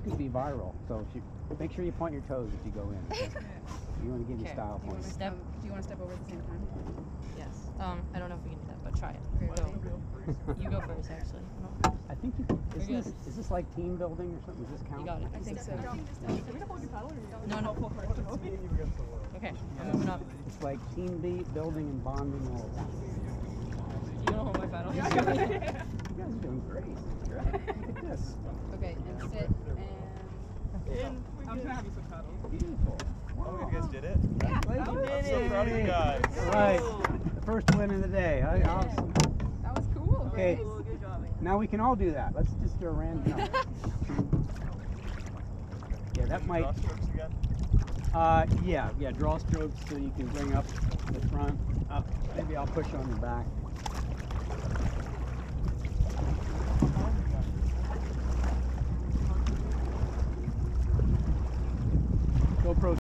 could be viral. So make sure you point your toes as you go in. Okay? You want to give you style Do you want points. to step over at the same time? Yes. I don't know if we can do that, but try it. Okay, Go. ready? You go first, actually. No. I think you You're is this like team building or something? Does this count? You got it. I think so. No. Okay, I'm moving up. It's like team building and bonding all at once. You don't hold my paddle. You guys are doing great. Look at this. Okay, and sit and. I'm just gonna have you switch paddles. Beautiful. Oh, you guys did it? Yeah. Congratulations. I'm so proud of you guys. All right. The first win of the day. Awesome. That was cool. Okay. Nice. Good job. Now we can all do that. Let's just do a random number. Yeah, that might. Draw strokes again? Yeah, draw strokes so you can bring up the front. Maybe I'll push on the back. GoPro